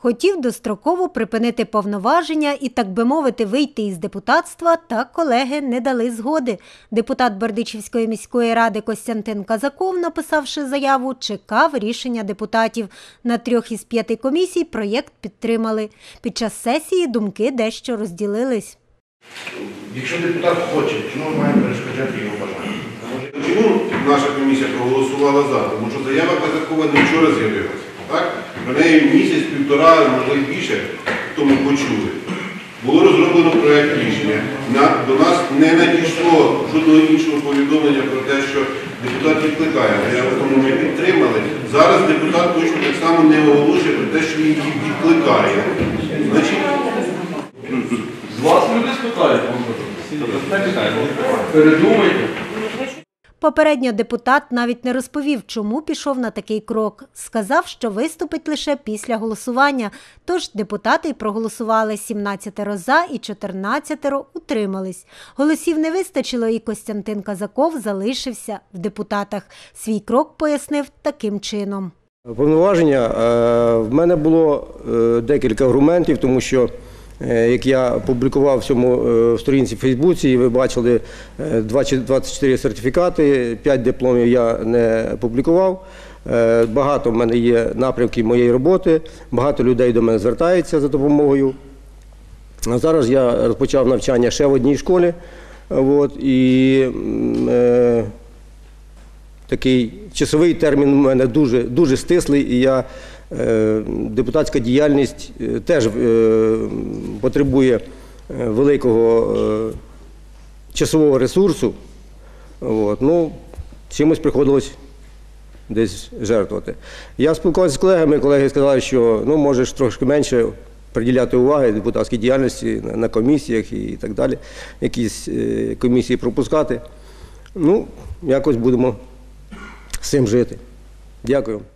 Хотів достроково припинити повноваження і, так би мовити, вийти із депутатства, та колеги не дали згоди. Депутат Бердичівської міської ради Костянтин Казаков, написавши заяву, чекав рішення депутатів. На 3 із 5 комісій проєкт підтримали. Під час сесії думки дещо розділились. Якщо депутат хоче, чому ми маємо перешкоджати його бажання? Чому наша комісія проголосувала за? Тому що заява Казакова не вчора з'явилася. Про неї місяць-півтора, можливо більше, тому почули. Було розроблено проєкт рішення. До нас не надійшло жодного іншого повідомлення про те, що депутат відкликає. Заяву тому ми підтримали. Зараз депутат точно так само не оголошує про те, що він її відкликає. Значить, з вас люди спитають, передумайте. Попередньо депутат навіть не розповів, чому пішов на такий крок. Сказав, що виступить лише після голосування. Тож депутати й проголосували: 17 за і 14 утримались. Голосів не вистачило, і Костянтин Казаков залишився в депутатах. Свій крок пояснив таким чином. Повноваження в мене було декілька аргументів, тому що як я публікував в сторінці в Фейсбуці, і ви бачили 24 сертифікати, 5 дипломів я не публікував. Багато в мене є напрямків моєї роботи, багато людей до мене звертається за допомогою. А зараз я розпочав навчання ще в одній школі. І такий часовий термін у мене дуже стислий, і депутатська діяльність теж потребує великого часового ресурсу. Чимось приходилось десь жертвувати. Я спілкувався з колегами, колеги сказали, що можеш трошки менше приділяти уваги депутатській діяльності на комісіях і так далі, якісь комісії пропускати. Якось будемо з цим жити. Дякую.